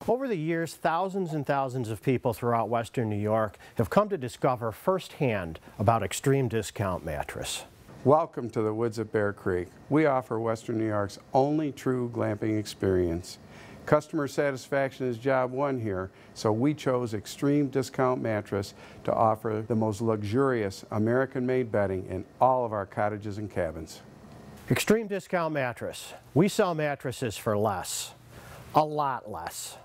Over the years, thousands and thousands of people throughout Western New York have come to discover firsthand about Extreme Discount Mattress. Welcome to the woods at Bear Creek. We offer Western New York's only true glamping experience. Customer satisfaction is job one here, so we chose Extreme Discount Mattress to offer the most luxurious American-made bedding in all of our cottages and cabins. Extreme Discount Mattress. We sell mattresses for less. A lot less.